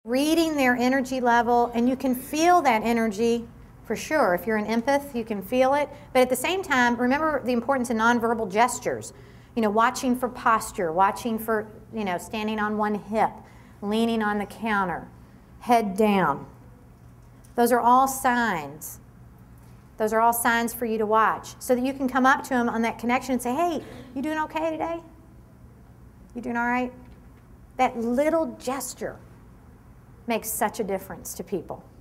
Reading their energy level, and you can feel that energy for sure. If you're an empath, you can feel it. But at the same time, remember the importance of nonverbal gestures. You know, watching for posture, watching for, you know, standing on one hip, leaning on the counter, head down. Those are all signs. Those are all signs for you to watch so that you can come up to them on that connection and say, hey, you doing okay today? You doing all right? That little gesture makes such a difference to people.